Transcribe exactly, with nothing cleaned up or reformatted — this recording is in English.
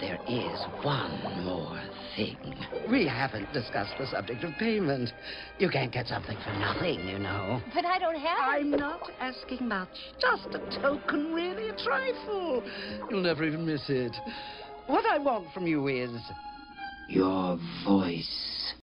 There is one more thing. We haven't discussed the subject of payment. You can't get something for nothing, you know. But I don't have it. I'm not asking much. Just a token, really, a trifle. You'll never even miss it. What I want from you is your voice.